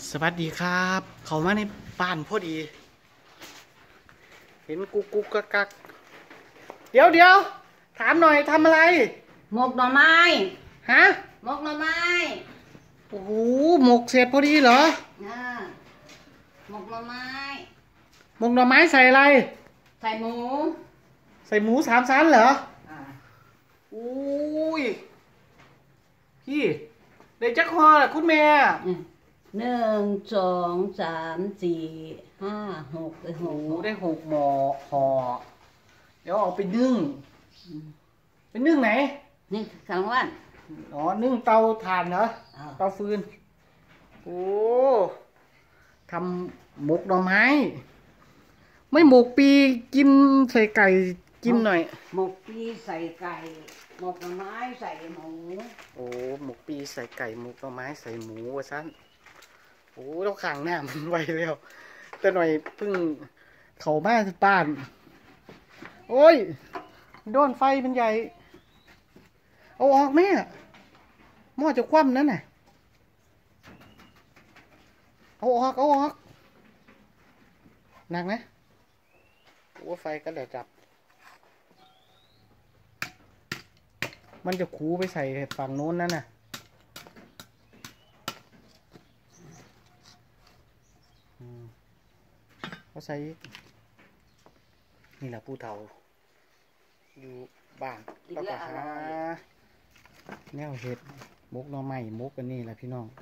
สวัสดีครับเขามาในบ้านพอดี เห็นกุ๊กกุ๊กกักกักเดี๋ยวถามหน่อยทำอะไรหมกหน่อไม้ฮะหมกหน่อไม้โอ้โหหมกเสร็จพอดีเหรอหมกหน่อไม้หมกหน่อไม้ใส่อะไรใส่หมู 3 ชั้นเหรออุ้ยพี่ได้จักห่อล่ะคุณแม่ 1 2 3 4 5 6ได้หกได้6ห่อเดี๋ยวเอาไปนึ่งไปนึ่งไหนนี่กลางวันอ๋อนึ่งเตาถ่านเหรอเตาฟืนโอ้ทำหมกหน่อไม้ไม่หมกปีกินใส่ไก่กินหน่อยหมกปีใส่ไก่หมกหน่อไม้ใส่หมูโอ้หมกปีใส่ไก่หมกหน่อไม้ใส่หมูว่าซั่นโอ้เราขังหน้ามันไวแล้วแต่หน่อยเพิ่งเข้ามาที่บ้านโอ้ยโดนไฟมันใหญ่เอาออกแม่หม้อจะคว่ำนั่นน่ะเอาออกหนักนะโอ้ไฟก็เลยดับมันจะคูไปใส่ฝั่งโน้นนั่นน่ะเขาใส่นี่แหละผู้เฒ่าอยู่บ้านแล้วก็หาแนวเห็ดมกหน่อไม้มกกันนี่แหละพี่น้อง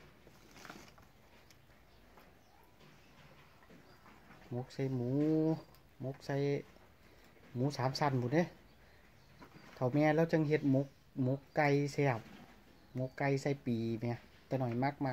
มกใส่หมูมกใส่หมู3 ชั้นหมดเด้เฒ่าแม่แล้วจังเห็ดมกไก่แซ่บมกไก่ใส่ปีเนี่ยแต่หน่อยมาก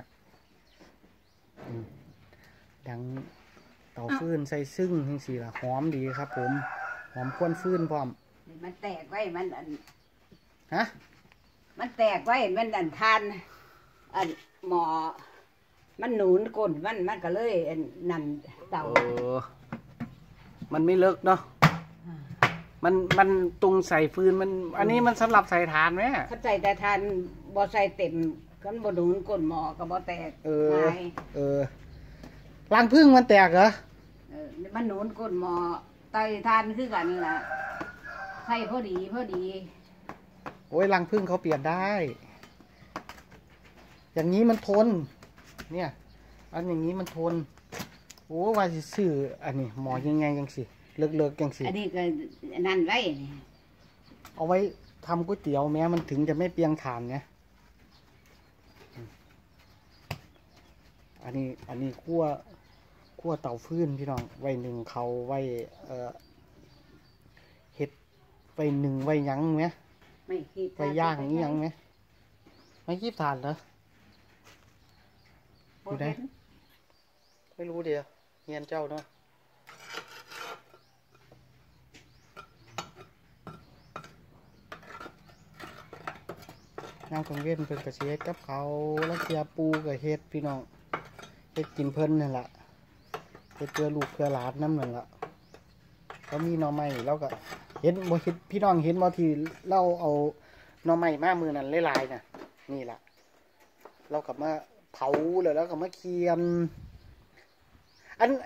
ดังเตาฟืนใส่ซึ่งทั้งสี่ละหอมดีครับผมหอมควนฟืนพร้อมมันแตกไว้มันฮะมันแตกไว้มันทานหมอมันหนุนก้นมันก็เลยนั่นเต่ามันไม่เลิกเนาะมันตุงใส่ฟืนมันอันนี้มันสำหรับใส่ถ่านไหมเขาใส่แต่ทานบ่ใส่เต็มกันบ่หนุนก้นหมอก็บ่แตกรังผึ้งมันแตกเหรอมันหนุนก้นหมอไตทานคือกันล่ะใส่พอดีโอ้ยรังผึ้งเขาเปลี่ยนได้อย่างนี้มันทนเนี่ยอันอย่างนี้มันทนโอ้ว่าสิซื้ออันนี้หมอยังไงยังสิเลิกยังสิอันนี้ก็นั่นไว้นี่เอาไว้ทำก๋วยเตี๋ยวแม้มันถึงจะไม่เปียงถ่านเนี่ยอันนี้คั่วเตาฟืนพี่น้องไว้หนึ่งเขาไว้เห็ดไว้หนึ่งไว้ยั้งไหมไม่คิดไว้ย่างนี้ยังไหมไม่คิดถ่านเหรออยู่ไหนไม่รู้เดียวเงียนเจ้าเนาะน้ำกังเว้นเพิ่นกระเช็ดกับเขาแล้วเกียปูกับเฮ็ดพี่น้องเฮ็ดกินเพิ่นนั่นแหละเฮ็ดเพื่อลูกเพื่อหลานน้ำนั่นแหละเขามีหน่อไม้แล้วก็เห็นบ่เห็นพี่น้องเห็นบ่ที่เราเอาหน่อไม้มามือนั่นลายๆน่ะนี่แหละเรากลับมาเผาเลยแล้วก็มาเคียนอัน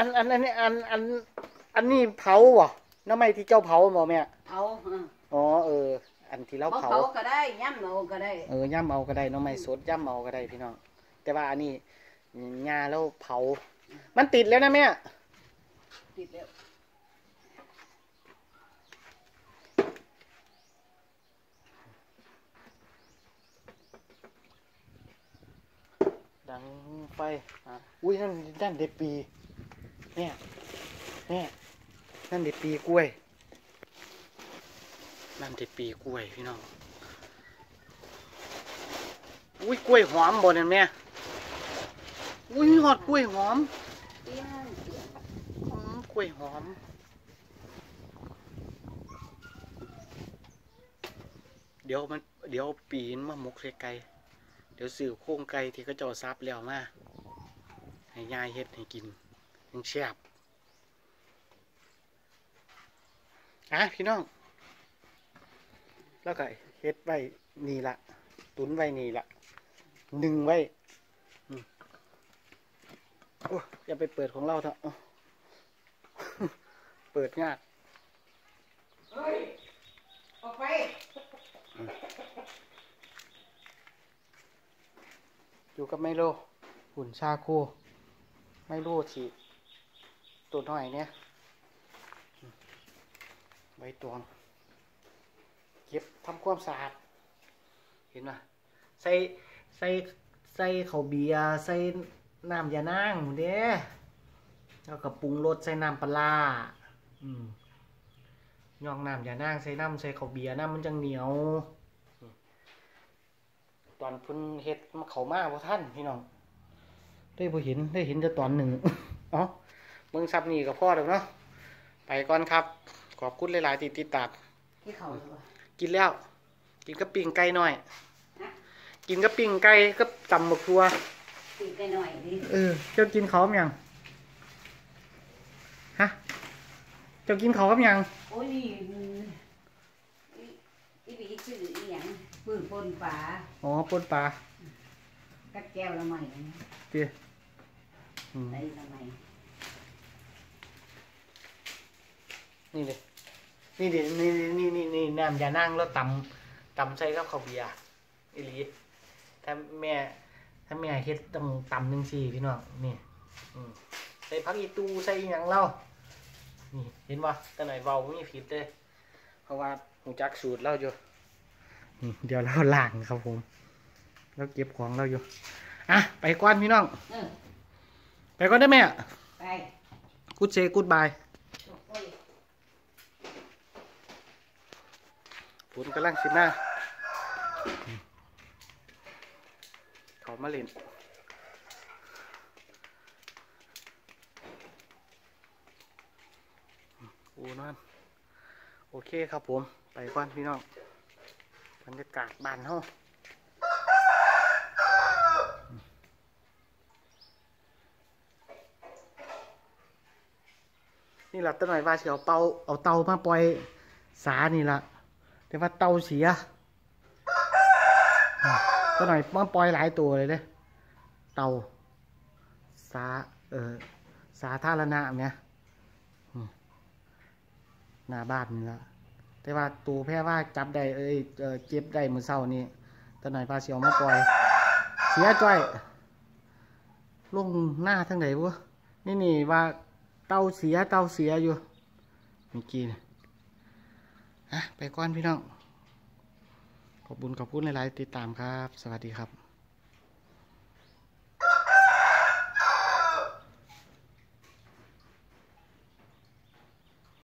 นี้เผาอ่ะหน่อไม้ที่เจ้าเผาบ่แม่เผาอ๋ออันที่เราเผาก็ได้ย่ำเอาก็ได้ย่ำเอาก็ได้น้องไม้สดย่ำเอาก็ได้พี่น้องแต่ว่าอันนี้งาแล้วเผามันติดแล้วนะแม่ติดแล้วดังไปอุ้ยนั่นเด็ดปีเนี่ยนั่นเด็ดปีกล้วยนั่นเด็ดปีกล้วยพี่น้องอุ้ยกล้วยหอมบ่เนี่ยแม่อุ้ยหอดกล้วยหอมกล้วยหอมเดี๋ยวปีนมาหมกใส่ไก่เดี๋ยวสื่อโค้งไก่ที่เขาเจ้าซับแล้วมาให้ยายเฮ็ดให้กินยังแซ่บพี่น้องแล้วก็เฮ็ดไว้นี่ละตุนไว้นี่ละ1ไว้โอ้อย่าไปเปิดของเราเถอะ เปิดยากเฮ้ยออกไปอยู่กับไมโลหุ่นชาโคไมโลฉีดตัวหน่อยเนี่ยใบตองเก็บทำความสะอาดเห็นไหมใส่ข้าวเบียร์ใส่น้ำยานางหมูเด้แล้วก็ปรุงรสใส่น้ำปลาย่องน้ำยานางใส่น้ำใส่ข้าวเบียร์น้ำมันจังเหนียวตอนพุ่นเฮ็ดมาเขามาบ่ท่านพี่น้องได้บ่เห็นได้เห็นแต่ตอนหนึ่ง อ๋อเบิ่งซับนี่กับพ่อเด้อเนาะไปก่อนครับขอบคุณหลายๆที่ติดตามที่เขาหรือเปล่ากินแล้ว กินกับปิ้งไก่หน่อย กินกับปิ้งไก่กับตำบักทั่วตีไปหน่อยดิเจ้ากินเขาวยังฮะเจ้ากินเขาวกับยังโอ้ยนี่อีบีชื่ออีหยังปืนปนฝาอ๋อปนปลากัดแก้วละใหม่เตี้ยไอ้ละใหม่นี่เลยนี่ดินี่น้ำยานั่งแล้วตำใส่กับข้าวเบียร์อีหลีถ้าแม่เฮ็ดต้องตำ1 4พี่น้องนี่ใส่ผักอีตูใส่หยังเล่านี่เห็นป่ะแต่หน่อยเว้าไม่ผิดเลยเพราะว่าหูจักสูตรเราอยู่เดี๋ยวเราล้างครับผมแล้วเก็บของเราอยู่อ่ะไปก่อนพี่น้องไปก่อนได้ไหมอ่ะไปกูดเซกูดบายฝนกำลังสิมาเขามาเล่นโอ้นั่นโอเคครับผมไปก่อนพี่น้องบรรยากาศบ้านเฮานี่ล่ะตั้งหน่อยว่าสิเอาเตามาปล่อยสานี่ล่ะแต่ว่าเตาเสียตั้งหน่อยมาปล่อยหลายตัวเลยเด้เตาสาธารณะเนี่ยหน้าบ้านนี่ละแต่ว่าตัวแพ้ว่าจับได้เจ็บได้มือเศร้านี่ตั้งหน่อยว่าสิเอามาปล่อยเสียจ้อยลงหน้าทั้งไหนวะนี่ว่าเตาเสียอยู่เมื่อกี้นะไปก่อนพี่น้องขอบคุณหลายๆติดตามครับสวัสดีครับ